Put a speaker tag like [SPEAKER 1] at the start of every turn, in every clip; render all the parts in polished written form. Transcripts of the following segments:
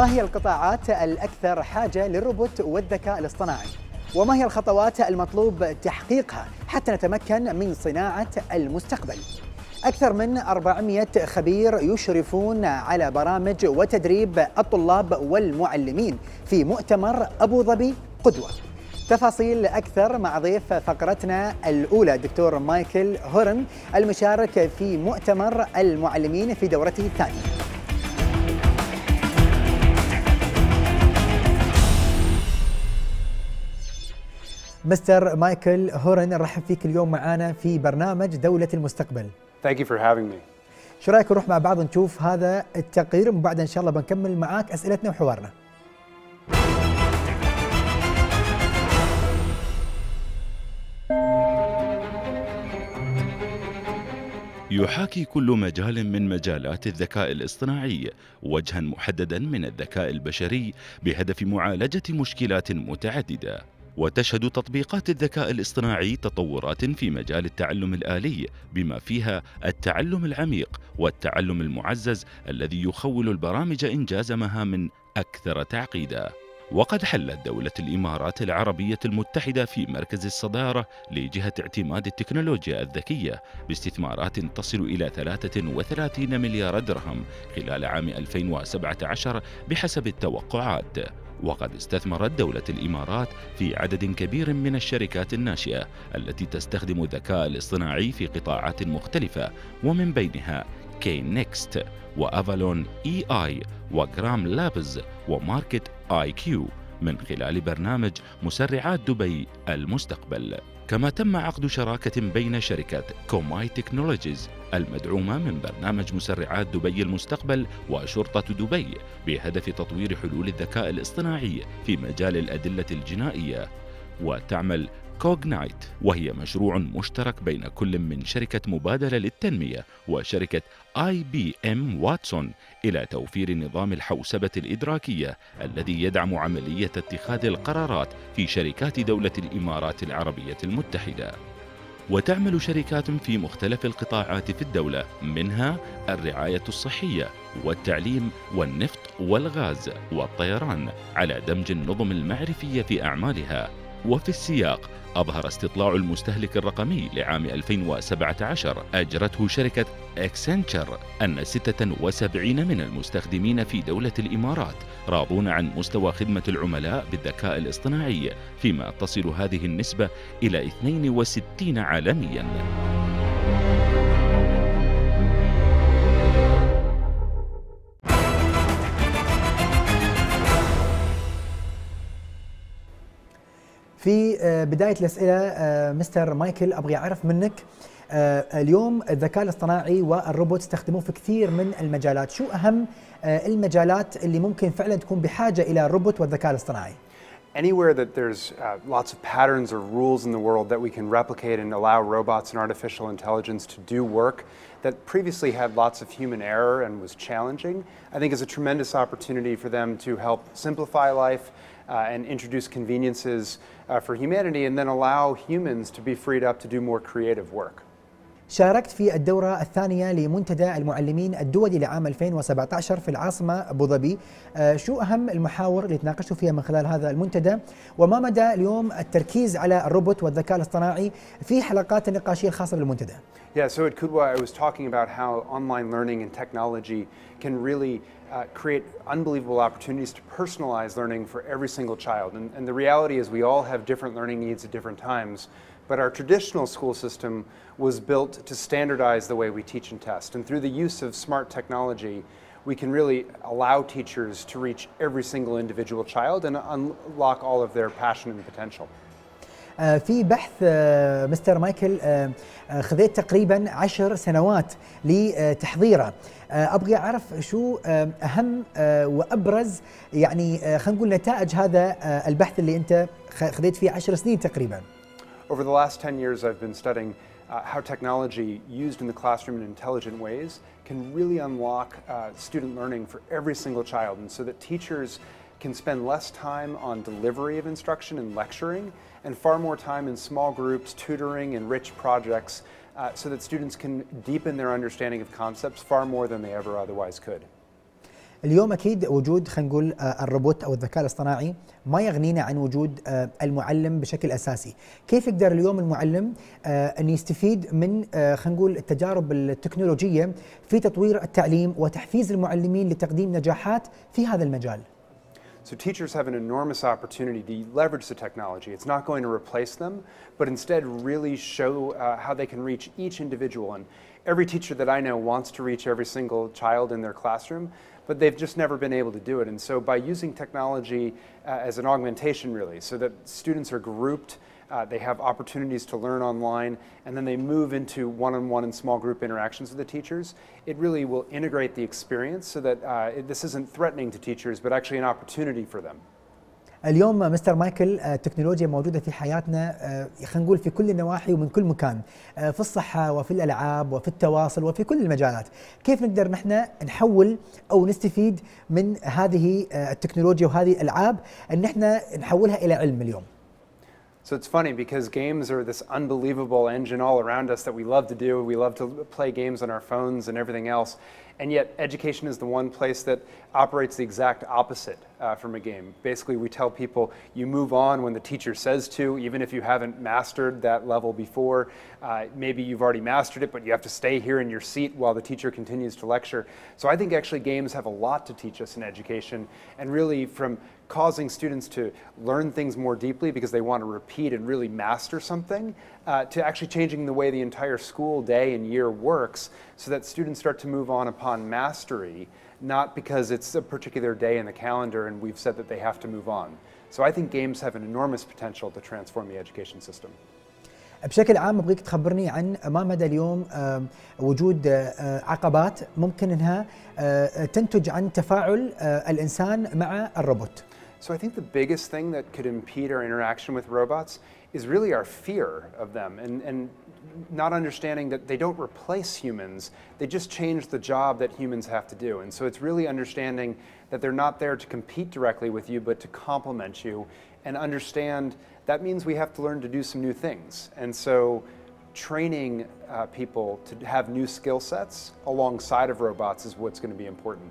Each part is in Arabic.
[SPEAKER 1] ما هي القطاعات الأكثر حاجة للروبوت والذكاء الاصطناعي؟ وما هي الخطوات المطلوب تحقيقها حتى نتمكن من صناعة المستقبل؟ أكثر من 400 خبير يشرفون على برامج وتدريب الطلاب والمعلمين في مؤتمر أبو ظبي قدوة. تفاصيل أكثر مع ضيف فقرتنا الأولى الدكتور مايكل هورن المشارك في مؤتمر المعلمين في دورته الثانية. مستر مايكل هورن، نرحب فيك اليوم معنا في برنامج دولة المستقبل.
[SPEAKER 2] Thank you for having me.
[SPEAKER 1] شو رايك نروح مع بعض نشوف هذا التقرير ومن بعد ان شاء الله بنكمل معاك اسئلتنا وحوارنا.
[SPEAKER 3] يحاكي كل مجال من مجالات الذكاء الاصطناعي وجها محددا من الذكاء البشري بهدف معالجة مشكلات متعددة. وتشهد تطبيقات الذكاء الاصطناعي تطورات في مجال التعلم الآلي بما فيها التعلم العميق والتعلم المعزز الذي يخول البرامج إنجاز مهام أكثر تعقيدا. وقد حلت دولة الإمارات العربية المتحدة في مركز الصدارة لجهة اعتماد التكنولوجيا الذكية باستثمارات تصل إلى 33 مليار درهم خلال عام 2017 بحسب التوقعات. وقد استثمرت دولة الإمارات في عدد كبير من الشركات الناشئة التي تستخدم الذكاء الاصطناعي في قطاعات مختلفة، ومن بينها كين نيكست وأفالون اي اي وجرام لابز وماركت اي كيو من خلال برنامج مسرعات دبي المستقبل. كما تم عقد شراكة بين شركة كوماي تكنولوجيز المدعومة من برنامج مسرعات دبي المستقبل وشرطة دبي بهدف تطوير حلول الذكاء الاصطناعي في مجال الأدلة الجنائية. وتعمل كوغنايت وهي مشروع مشترك بين كل من شركة مبادلة للتنمية وشركة IBM واتسون إلى توفير نظام الحوسبة الإدراكية الذي يدعم عملية اتخاذ القرارات في شركات دولة الإمارات العربية المتحدة. وتعمل شركات في مختلف القطاعات في الدولة منها الرعاية الصحية والتعليم والنفط والغاز والطيران على دمج النظم المعرفية في أعمالها. وفي السياق أظهر استطلاع المستهلك الرقمي لعام 2017 أجرته شركة أكسنتشر أن 76 من المستخدمين في دولة الإمارات راضون عن مستوى خدمة العملاء بالذكاء الاصطناعي، فيما تصل هذه النسبة إلى 62 عالمياً.
[SPEAKER 1] في بداية الأسئلة مستر مايكل أبغى أعرف منك اليوم الذكاء الاصطناعي والروبوت استخدموه في كثير من المجالات، شو أهم المجالات اللي ممكن فعلا تكون بحاجة إلى الروبوت والذكاء الاصطناعي؟
[SPEAKER 2] Anywhere that there's lots of patterns or rules in the world that we can replicate and allow robots and artificial intelligence to do work that previously had lots of human error and was challenging, I think is a tremendous opportunity for them to help simplify life and introduce conveniences for humanity and then allow humans to be freed up to do more creative work.
[SPEAKER 1] شاركت في الدورة الثانية لمنتدى المعلمين الدولي لعام 2017 في العاصمة أبو ظبي، شو أهم المحاور اللي تناقشتوا فيها من خلال هذا المنتدى؟ وما مدى اليوم التركيز على الروبوت والذكاء الاصطناعي في حلقات النقاشية الخاصة بالمنتدى؟
[SPEAKER 2] Yeah, so at Qudwa I was talking about how online learning and technology can really create unbelievable opportunities to personalize learning for every single child. And the reality is we all have different learning needs at different times, but our traditional school system was built to standardize the way we teach and test. And through the use of smart technology, we can really allow teachers to reach every single individual child and unlock all of their passion and potential.
[SPEAKER 1] في بحث مستر مايكل خذيت تقريبا 10 سنوات لتحضيره، ابغى اعرف شو اهم وابرز يعني خلينا نقول نتائج هذا البحث اللي انت خذيت فيه 10 سنين تقريبا.
[SPEAKER 2] Over the last 10 years I've been studying how technology used in the classroom in intelligent ways can really unlock student learning for every single child, and so that teachers can spend less time on delivery of instruction and lecturing and far more time in small groups, tutoring and rich projects so that students can deepen their understanding of concepts far more than they ever otherwise could.
[SPEAKER 1] اليوم اكيد وجود خلينا نقول الروبوت او الذكاء الاصطناعي ما يغنينا عن وجود المعلم بشكل اساسي، كيف يقدر اليوم المعلم ان يستفيد من خلينا نقول التجارب التكنولوجيه في تطوير التعليم وتحفيز المعلمين لتقديم نجاحات في هذا المجال؟
[SPEAKER 2] So teachers have an enormous opportunity to leverage the technology. It's not going to replace them, but instead really show how they can reach each individual. And every teacher that I know wants to reach every single child in their classroom, but they've just never been able to do it. And so by using technology as an augmentation really, so that students are grouped, they have opportunities to learn online, and then they move into one-on-one and small group interactions with the teachers, it really will integrate the experience so that this isn't threatening to teachers, but actually an opportunity for them.
[SPEAKER 1] اليوم مستر مايكل التكنولوجيا موجودة في حياتنا خلينا نقول في كل النواحي ومن كل مكان، في الصحة وفي الألعاب وفي التواصل وفي كل المجالات، كيف نقدر نحن نحول أو نستفيد من هذه التكنولوجيا وهذه الألعاب أن احنا نحولها إلى علم اليوم؟
[SPEAKER 2] So it's funny because games are this unbelievable engine all around us that we love to do. We love to play games on our phones and everything else. And yet education is the one place that operates the exact opposite from a game. Basically, we tell people you move on when the teacher says to, even if you haven't mastered that level before. Maybe you've already mastered it, but you have to stay here in your seat while the teacher continues to lecture. So I think actually games have a lot to teach us in education, and really from causing students to learn things more deeply because they want to repeat and really master something, to actually changing the way the entire school day and year works so that students start to move on upon mastery, not because it's a particular day in the calendar and we've said that they have to move on. So I think games have an enormous potential to transform the education system.
[SPEAKER 1] بشكل عام ابغيك تخبرني عن ما مدى اليوم وجود عقبات ممكن انها تنتج عن تفاعل الانسان مع الروبوت.
[SPEAKER 2] So I think the biggest thing that could impede our interaction with robots is really our fear of them and not understanding that they don't replace humans, they just change the job that humans have to do. And so it's really understanding that they're not there to compete directly with you, but to complement you, and understand that means we have to learn to do some new things. And so training people to have new skill sets alongside of robots is what's going to be important.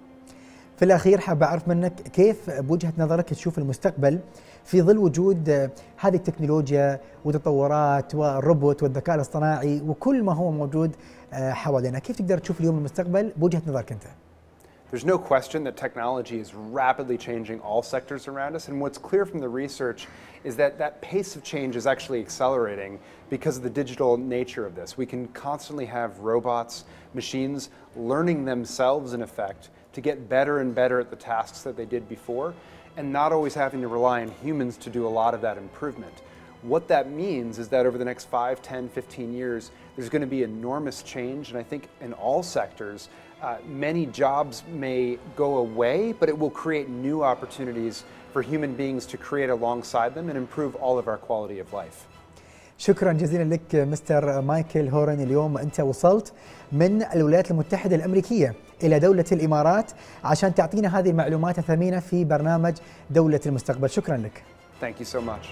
[SPEAKER 1] في الأخير حاب أعرف منك كيف بوجهة نظرك تشوف المستقبل في ظل وجود هذه التكنولوجيا وتطورات والروبوت والذكاء الاصطناعي وكل ما هو موجود حوالينا، كيف تقدر تشوف اليوم المستقبل بوجهة نظرك أنت؟
[SPEAKER 2] There's no question that technology is rapidly changing all sectors around us, and what's clear from the research is that that pace of change is actually accelerating because of the digital nature of this. We can constantly have robots, machines learning themselves in effect to get better and better at the tasks that they did before, and not always having to rely on humans to do a lot of that improvement. What that means is that over the next 5, 10, 15 years, there's going to be enormous change, and I think in all sectors, many jobs may go away, but it will create new opportunities for human beings to create alongside them and improve all of our quality of life.
[SPEAKER 1] شكرا جزيلا لك مستر مايكل هورن. اليوم أنت وصلت من الولايات المتحدة الأمريكية إلى دولة الإمارات عشان تعطينا هذه المعلومات الثمينة في برنامج دولة المستقبل. شكرا لك.
[SPEAKER 2] Thank you so much.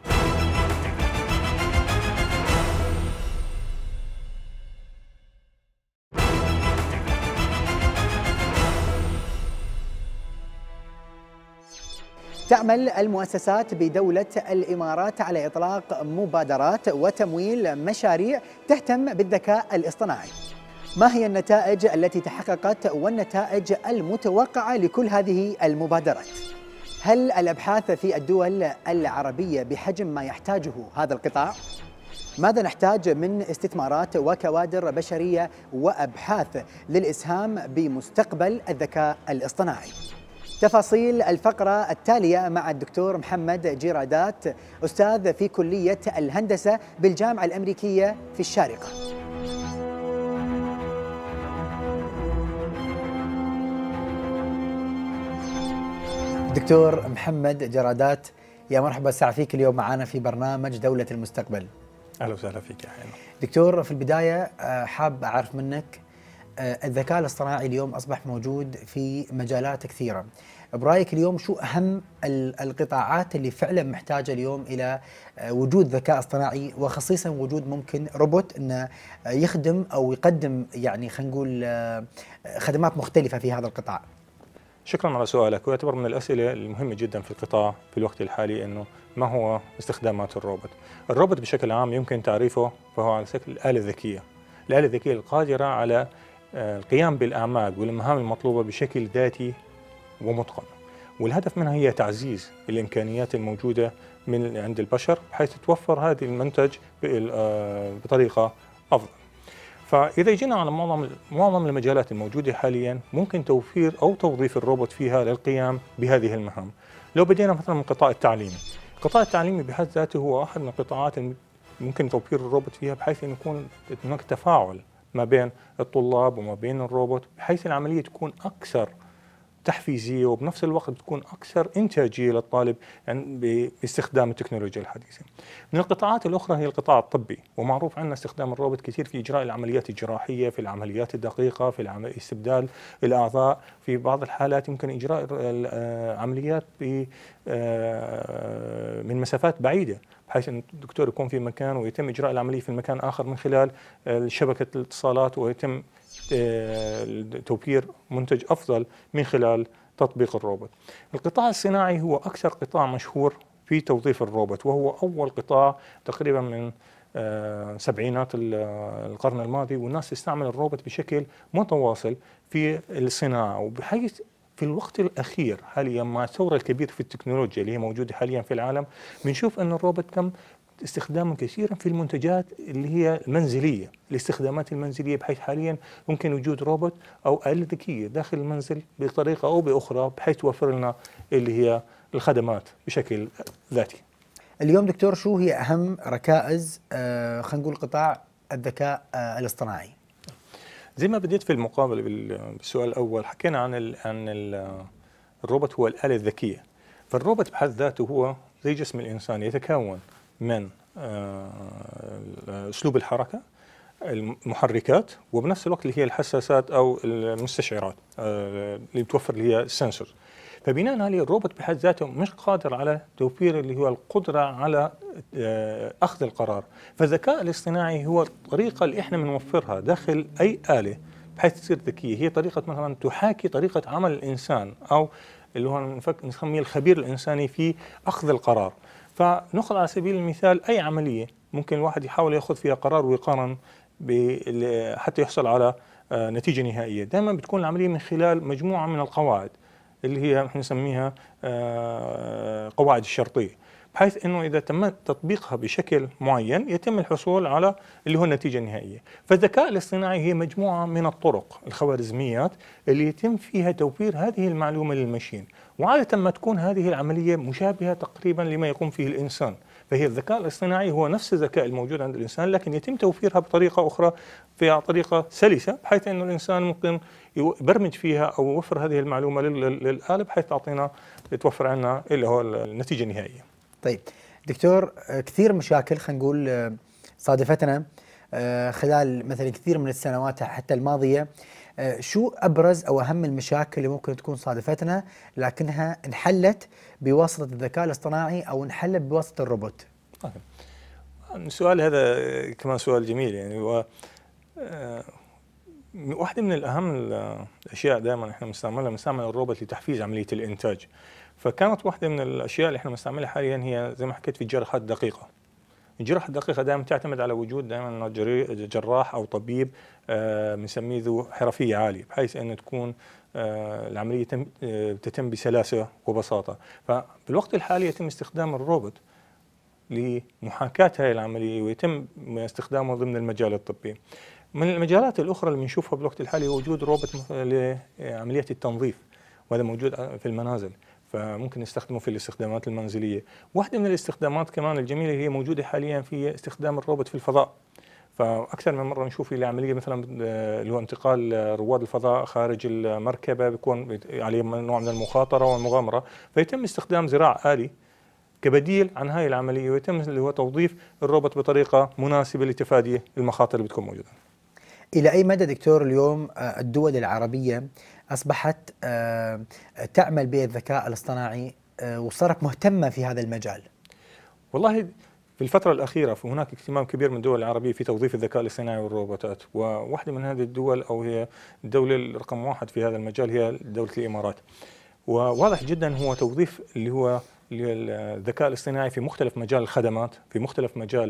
[SPEAKER 1] تعمل المؤسسات بدولة الإمارات على إطلاق مبادرات وتمويل مشاريع تهتم بالذكاء الاصطناعي. ما هي النتائج التي تحققت والنتائج المتوقعة لكل هذه المبادرات؟ هل الأبحاث في الدول العربية بحجم ما يحتاجه هذا القطاع؟ ماذا نحتاج من استثمارات وكوادر بشرية وأبحاث للإسهام بمستقبل الذكاء الاصطناعي؟ تفاصيل الفقرة التالية مع الدكتور محمد جيرادات، أستاذ في كلية الهندسة بالجامعة الأمريكية في الشارقة. دكتور محمد جيرادات، يا مرحبا سعى فيك اليوم معنا في برنامج دولة المستقبل.
[SPEAKER 4] أهلا وسهلا فيك يا حينا.
[SPEAKER 1] دكتور، في البداية حاب أعرف منك الذكاء الاصطناعي اليوم أصبح موجود في مجالات كثيرة. برأيك اليوم شو أهم القطاعات اللي فعلا محتاجة اليوم إلى وجود ذكاء اصطناعي، وخصيصا وجود ممكن روبوت أنه يخدم أو يقدم يعني خلينا نقول خدمات مختلفة في هذا القطاع؟
[SPEAKER 4] شكرا على سؤالك. ويعتبر من الأسئلة المهمة جدا في القطاع في الوقت الحالي أنه ما هو استخدامات الروبوت. الروبوت بشكل عام يمكن تعريفه فهو على شكل آلة ذكية، الآلة الذكية القادرة على القيام بالأعمال والمهام المطلوبة بشكل ذاتي ومتقن، والهدف منها هي تعزيز الإمكانيات الموجودة من عند البشر بحيث توفر هذه المنتج بطريقة أفضل. فإذا جينا على معظم المجالات الموجودة حاليا ممكن توفير أو توظيف الروبوت فيها للقيام بهذه المهام. لو بدينا مثلا من القطاع التعليمي، القطاع التعليمي بحد ذاته هو أحد من القطاعات ممكن توفير الروبوت فيها بحيث أن يكون هناك تفاعل ما بين الطلاب وما بين الروبوت، بحيث العملية تكون أكثر تحفيزية وبنفس الوقت تكون أكثر إنتاجية للطالب يعني باستخدام التكنولوجيا الحديثة. من القطاعات الأخرى هي القطاع الطبي، ومعروف عندنا استخدام الروبوت كثير في إجراء العمليات الجراحية، في العمليات الدقيقة، في استبدال الأعضاء، في بعض الحالات يمكن إجراء عمليات من مسافات بعيدة، بحيث أن الدكتور يكون في مكان ويتم إجراء العملية في مكان آخر من خلال شبكة الاتصالات، ويتم توفير منتج أفضل من خلال تطبيق الروبوت. القطاع الصناعي هو أكثر قطاع مشهور في توظيف الروبوت، وهو أول قطاع تقريبا من سبعينات القرن الماضي، والناس تستعمل الروبوت بشكل متواصل في الصناعة. وبحيث في الوقت الأخير حاليا مع الثورة الكبيرة في التكنولوجيا اللي هي موجودة حاليا في العالم، بنشوف أن الروبوت تم استخدامه كثيرا في المنتجات اللي هي المنزلية، الاستخدامات المنزلية، بحيث حاليا ممكن وجود روبوت أو آلة ذكية داخل المنزل بطريقة أو بأخرى بحيث توفر لنا اللي هي الخدمات بشكل ذاتي.
[SPEAKER 1] اليوم دكتور شو هي أهم ركائز خلينا نقول قطاع الذكاء الاصطناعي؟
[SPEAKER 4] زي ما بديت في المقابلة بالسؤال الأول، حكينا عن الروبوت هو الآلة الذكية. فالروبوت بحد ذاته هو زي جسم الإنسان، يتكون من أسلوب الحركة، المحركات، وبنفس الوقت اللي هي الحساسات أو المستشعرات اللي بتوفر اللي هي السنسور. فبناء عليه الروبوت بحد ذاته مش قادر على توفير اللي هو القدرة على أخذ القرار. فالذكاء الاصطناعي هو الطريقة اللي احنا بنوفرها داخل أي آلة بحيث تصير ذكية، هي طريقة مثلا تحاكي طريقة عمل الإنسان، أو اللي هو نسميه الخبير الإنساني في أخذ القرار. فنأخذ على سبيل المثال أي عملية ممكن الواحد يحاول يأخذ فيها قرار ويقارن حتى يحصل على نتيجة نهائية. دائما بتكون العملية من خلال مجموعة من القواعد اللي هي نحن نسميها قواعد الشرطية، بحيث أنه إذا تم تطبيقها بشكل معين يتم الحصول على اللي هو النتيجة النهائية. فالذكاء الاصطناعي هي مجموعة من الطرق الخوارزميات اللي يتم فيها توفير هذه المعلومة للماشين، وعادة ما تكون هذه العملية مشابهة تقريبا لما يقوم فيه الإنسان. فهي الذكاء الاصطناعي هو نفس الذكاء الموجود عند الإنسان، لكن يتم توفيرها بطريقة أخرى في طريقة سلسة، بحيث أنه الإنسان ممكن يبرمج فيها أو يوفر هذه المعلومة للآلة بحيث تعطينا توفر عنا اللي هو النتيجة النهائية.
[SPEAKER 1] طيب دكتور، كثير مشاكل خلينا نقول صادفتنا خلال مثلا كثير من السنوات حتى الماضية. شو أبرز أو أهم المشاكل اللي ممكن تكون صادفتنا لكنها انحلت بواسطة الذكاء الاصطناعي أو انحلت بواسطة الروبوت؟
[SPEAKER 4] السؤال هذا كمان سؤال جميل يعني. واحدة من الأهم الأشياء دائما احنا بنستعمل الروبوت لتحفيز عملية الإنتاج. فكانت واحدة من الأشياء اللي احنا بنستعملها حاليا هي زي ما حكيت في الجراحات الدقيقة. الجراحة الدقيقة دائما تعتمد على وجود دائما جراح أو طبيب بنسميه ذو حرفية عالية، بحيث أن تكون العملية تتم بسلاسة وبساطة. فبالوقت الحالي يتم استخدام الروبوت لمحاكاة هذه العملية، ويتم استخدامه ضمن المجال الطبي. من المجالات الأخرى اللي بنشوفها بالوقت الحالي وجود روبوت لعملية التنظيف، وهذا موجود في المنازل، فممكن نستخدمه في الاستخدامات المنزلية. واحدة من الاستخدامات كمان الجميلة هي موجودة حاليا في استخدام الروبوت في الفضاء. فأكثر من مرة نشوف العملية مثلا اللي هو انتقال رواد الفضاء خارج المركبة بيكون عليه نوع من المخاطرة والمغامرة، فيتم استخدام ذراع آلي كبديل عن هاي العملية، ويتم اللي هو توظيف الروبوت بطريقة مناسبة لتفادي المخاطر اللي بتكون موجودة.
[SPEAKER 1] إلى أي مدى دكتور اليوم الدول العربية أصبحت تعمل بالذكاء الاصطناعي وصارت مهتمة في هذا المجال؟
[SPEAKER 4] والله في الفترة الأخيرة فهناك اهتمام كبير من الدول العربية في توظيف الذكاء الاصطناعي والروبوتات، وواحدة من هذه الدول أو هي الدولة رقم 1 في هذا المجال هي دولة الإمارات. وواضح جدا هو توظيف اللي هو الذكاء الاصطناعي في مختلف مجال الخدمات، في مختلف مجال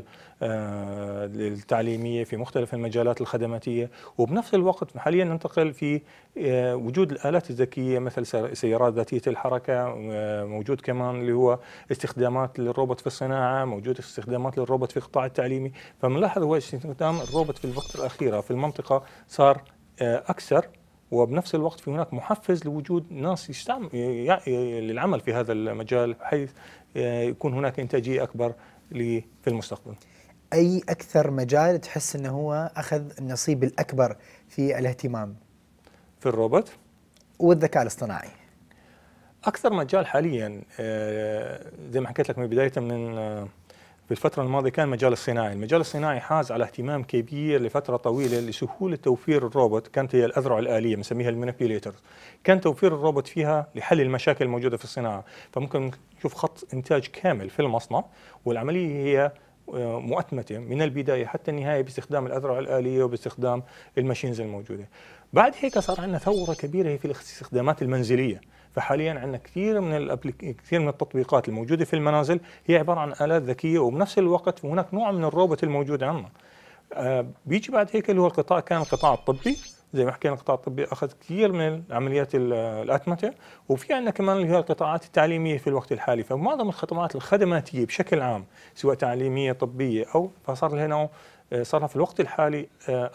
[SPEAKER 4] التعليمية، في مختلف المجالات الخدماتية، وبنفس الوقت حاليا ننتقل في وجود الآلات الذكية مثل سيارات ذاتية الحركة، موجود كمان اللي هو استخدامات للروبوت في الصناعة، موجود استخدامات للروبوت في القطاع التعليمي. فبنلاحظ هو استخدام الروبوت في الفترة الأخيرة في المنطقة صار أكثر، وبنفس الوقت في هناك محفز لوجود ناس للعمل في هذا المجال بحيث يكون هناك إنتاجية أكبر في المستقبل.
[SPEAKER 1] أي أكثر مجال تحس أنه هو أخذ النصيب الأكبر في الاهتمام
[SPEAKER 4] في الروبوت
[SPEAKER 1] والذكاء الاصطناعي؟
[SPEAKER 4] أكثر مجال حاليا زي ما حكيت لك من بداية في الفترة الماضية كان المجال الصناعي. المجال الصناعي حاز على اهتمام كبير لفترة طويلة لسهولة توفير الروبوت، كانت هي الأذرع الآلية بنسميها المانيبيوليترز، كان توفير الروبوت فيها لحل المشاكل الموجودة في الصناعة. فممكن نشوف خط إنتاج كامل في المصنع والعملية هي مؤتمتة من البداية حتى النهاية باستخدام الأذرع الآلية وباستخدام الماشينز الموجودة. بعد هيك صار عندنا ثورة كبيرة في الاستخدامات المنزلية، فحاليا عندنا كثير من التطبيقات الموجودة في المنازل هي عبارة عن آلات ذكية، وبنفس الوقت هناك نوع من الروبوت الموجود عندنا. بيجي بعد هيك اللي هو كان القطاع الطبي، زي ما حكينا القطاع الطبي أخذ كثير من عمليات الأتمتة، وفي عندنا كمان اللي هي القطاعات التعليمية في الوقت الحالي. فمعظم الخدمات الخدماتية بشكل عام سواء تعليمية طبية أو فصار لنا صار في الوقت الحالي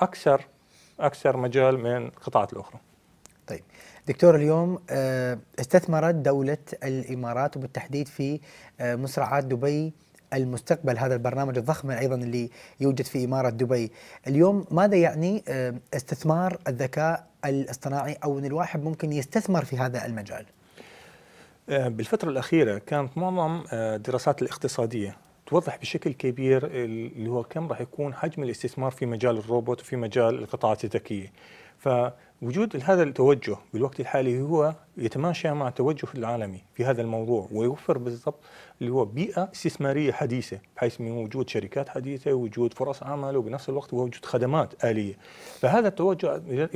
[SPEAKER 4] أكثر مجال من القطاعات الأخرى.
[SPEAKER 1] طيب دكتور، اليوم استثمرت دولة الإمارات وبالتحديد في مسرعات دبي المستقبل، هذا البرنامج الضخم أيضا اللي يوجد في إمارة دبي. اليوم ماذا يعني استثمار الذكاء الاصطناعي، أو أن الواحد ممكن يستثمر في هذا المجال؟
[SPEAKER 4] بالفترة الأخيرة كانت معظم الدراسات الاقتصادية توضح بشكل كبير اللي هو كم راح يكون حجم الاستثمار في مجال الروبوت وفي مجال القطاعات الذكية. فوجود هذا التوجه بالوقت الحالي هو يتماشى مع التوجه العالمي في هذا الموضوع، ويوفر بالضبط اللي هو بيئة استثمارية حديثة، بحيث من وجود شركات حديثة، وجود فرص عمل، وبنفس الوقت وجود خدمات آلية. فهذا التوجه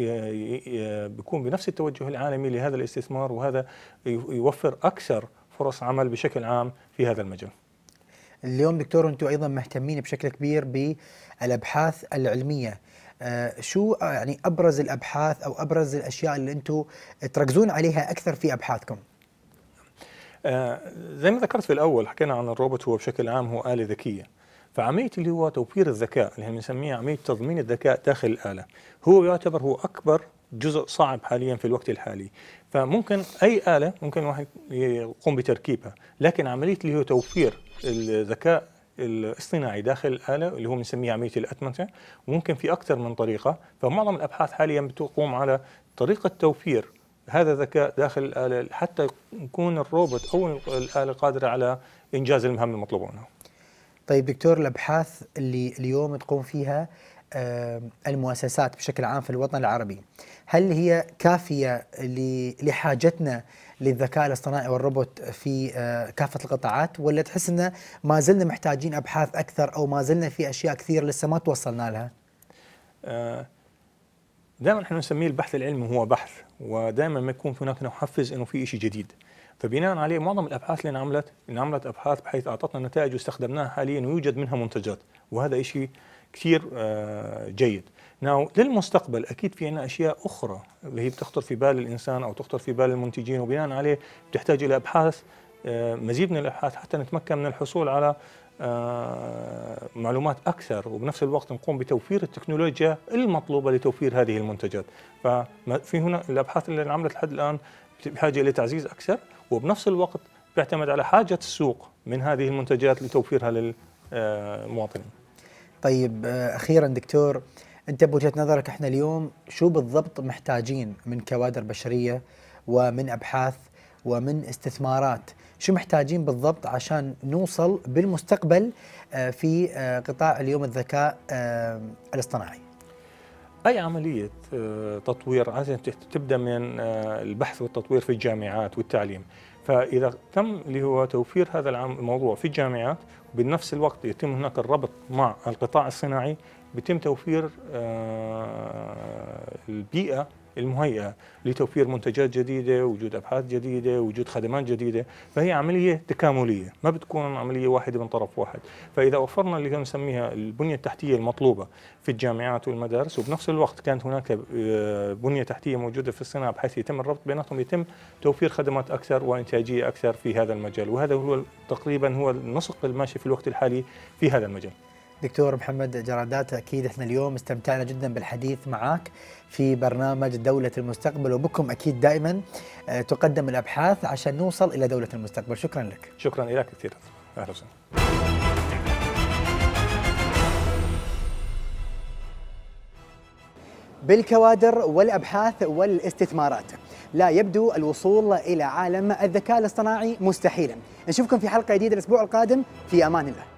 [SPEAKER 4] بيكون بنفس التوجه العالمي لهذا الاستثمار، وهذا يوفر أكثر فرص عمل بشكل عام في هذا المجال.
[SPEAKER 1] اليوم دكتور أنتم أيضا مهتمين بشكل كبير بالأبحاث العلمية، شو يعني أبرز الأبحاث أو أبرز الأشياء اللي أنتم تركزون عليها أكثر في أبحاثكم؟
[SPEAKER 4] زي ما ذكرت في الأول حكينا عن الروبوت، هو بشكل عام هو آلة ذكية. فعملية اللي هو توفير الذكاء اللي بنسميها عملية تضمين الذكاء داخل الآلة هو يعتبر هو أكبر جزء صعب حاليا في الوقت الحالي. فممكن أي آلة ممكن واحد يقوم بتركيبها، لكن عملية اللي هو توفير الذكاء الاصطناعي داخل الآلة اللي هو بنسميه عملية الأتمتة، وممكن في أكثر من طريقة. فمعظم الأبحاث حاليا بتقوم على طريقة توفير هذا الذكاء داخل الآلة حتى يكون الروبوت أو الآلة قادرة على إنجاز المهام المطلوبة منها.
[SPEAKER 1] طيب دكتور، الأبحاث اللي اليوم تقوم فيها المؤسسات بشكل عام في الوطن العربي، هل هي كافية لحاجتنا للذكاء الاصطناعي والروبوت في كافة القطاعات، ولا تحس أن ما زلنا محتاجين أبحاث أكثر، أو ما زلنا في أشياء كثير لسه ما توصلنا لها؟
[SPEAKER 4] دائما احنا نسميه البحث العلمي هو بحث، ودائما ما يكون هناك محفز انه في شيء جديد. فبناء عليه معظم الابحاث اللي انعملت ابحاث بحيث اعطتنا نتائج واستخدمناها حاليا ويوجد منها منتجات، وهذا شيء كثير جيد. للمستقبل اكيد في عندنا اشياء اخرى اللي هي بتخطر في بال الانسان او تخطر في بال المنتجين، وبناء عليه بتحتاج الى ابحاث، مزيد من الابحاث حتى نتمكن من الحصول على معلومات أكثر، وبنفس الوقت نقوم بتوفير التكنولوجيا المطلوبة لتوفير هذه المنتجات. ففي هنا الأبحاث اللي انعملت لحد الآن بحاجة إلى تعزيز أكثر، وبنفس الوقت بيعتمد على حاجة السوق من هذه المنتجات لتوفيرها للمواطنين.
[SPEAKER 1] طيب أخيرا دكتور، أنت بوجهة نظرك إحنا اليوم شو بالضبط محتاجين من كوادر بشرية ومن أبحاث ومن استثمارات؟ شو محتاجين بالضبط عشان نوصل بالمستقبل في قطاع اليوم الذكاء الاصطناعي؟
[SPEAKER 4] أي عملية تطوير عايزة تبدأ من البحث والتطوير في الجامعات والتعليم. فإذا تم اللي هو توفير هذا الموضوع في الجامعات، وبنفس الوقت يتم هناك الربط مع القطاع الصناعي، بيتم توفير البيئة المهيئة لتوفير منتجات جديدة، وجود أبحاث جديدة، وجود خدمات جديدة. فهي عملية تكاملية، ما بتكون عملية واحدة من طرف واحد. فإذا وفرنا اللي نسميها البنية التحتية المطلوبة في الجامعات والمدارس، وبنفس الوقت كانت هناك بنية تحتية موجودة في الصناعة بحيث يتم الربط بيناتهم، يتم توفير خدمات أكثر وإنتاجية أكثر في هذا المجال. وهذا هو تقريبا هو النسق الماشي في الوقت الحالي في هذا المجال.
[SPEAKER 1] دكتور محمد جرادات، أكيد إحنا اليوم استمتعنا جدا بالحديث معك في برنامج دولة المستقبل، وبكم أكيد دائما تقدم الأبحاث عشان نوصل إلى دولة المستقبل. شكرا لك.
[SPEAKER 4] شكرا لك كثير. أهلا وسهلا.
[SPEAKER 1] بالكوادر والأبحاث والاستثمارات لا يبدو الوصول إلى عالم الذكاء الاصطناعي مستحيلا. نشوفكم في حلقة جديدة الأسبوع القادم، في أمان الله.